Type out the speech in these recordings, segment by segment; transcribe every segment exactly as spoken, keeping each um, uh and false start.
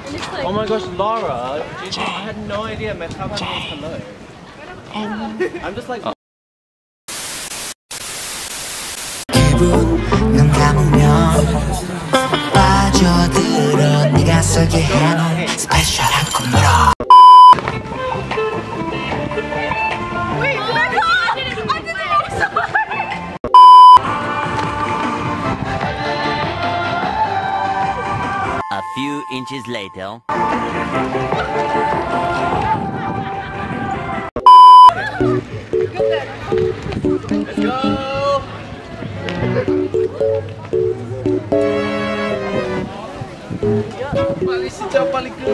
Oh my gosh, Lara! Juju, I had no idea Merhaba means hello. I'm just like. 눈 감으면 빠져들어 네가 쓰게 해놓은 스페셜한 꿈으로. A few inches later. Let's go! Balik sejauh balik ke.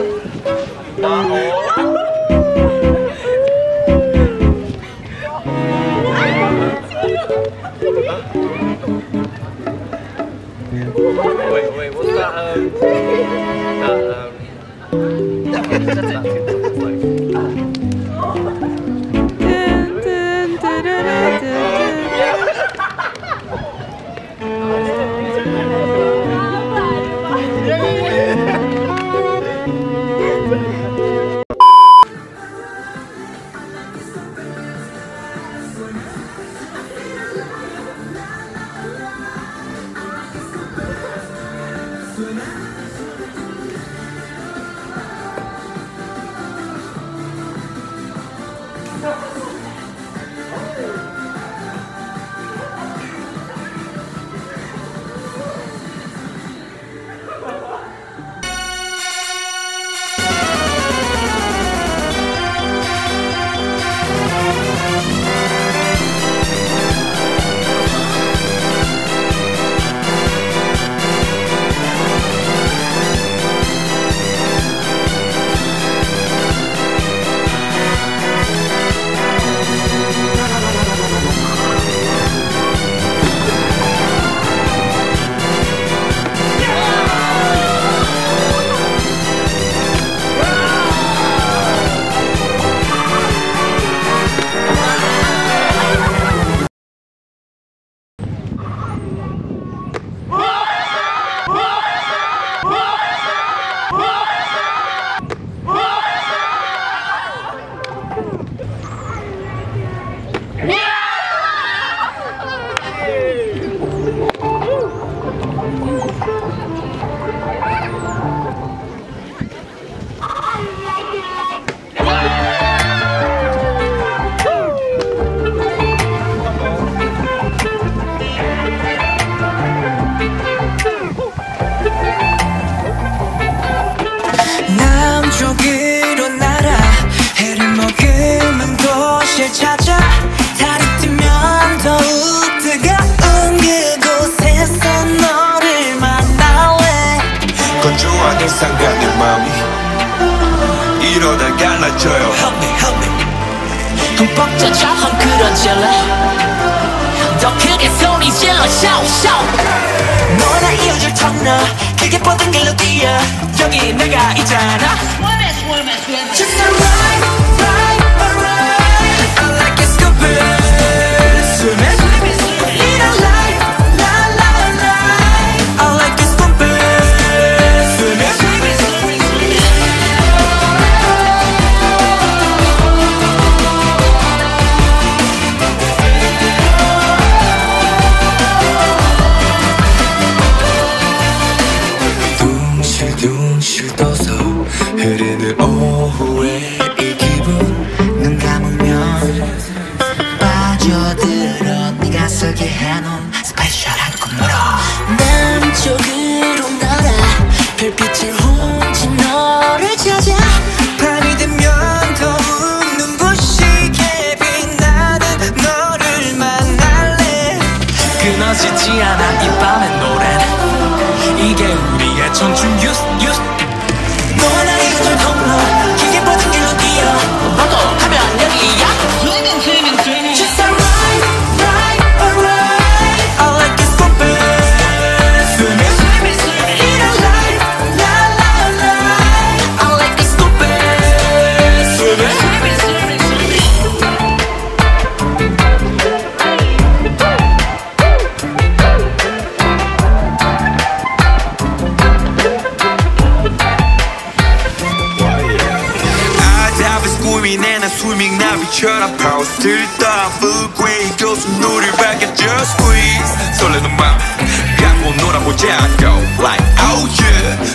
Wait, wait, what's that? Um, that, um, that's that thing. It's like. 남쪽으로 날아 해를 머금은 곳을 찾아 달이 뜨면 더욱 뜨거운 그곳에서 너를 만날래. 건조하게 상가는 마음이 이러다 갈라져요. Help me, help me. 흠뻑 젖어 헝클어질래. 더 크게 소리 질러 shout shout. 너나 이어줄 터널 길게 뻗은 길로 뛰어 여기 내가 있잖아. Just a ride, ride, ride. I like it stupid. Lead a light, la la la. I like it stupid. 둥실둥실 떠서 흐르는 오후에 이 기분. 눈 감으면 빠져들어 네가 쓰게 해놓은 스페셜한 꿈으로. 남쪽으로 날아 별빛을 훔친 너를 찾아. 밤이 되면 더욱 눈부시게 빛나는 너를 만날래. 끊어지지 않아 이 밤의 노래는 이게 우리의 청춘 뉴스 뉴스. 너나 이어줄 통로 길게 뻗은 길로 뛰어 너도 가면 여기야. Just a ride, ride, ride. I like it stupid. Lead a light, la la la. I like it stupid. 스위밍 나비처럼 파우스 들다 푸구에 이곳 누리밖에 just squeeze 설레는 맘 갖고 놀아보자고 like oh yeah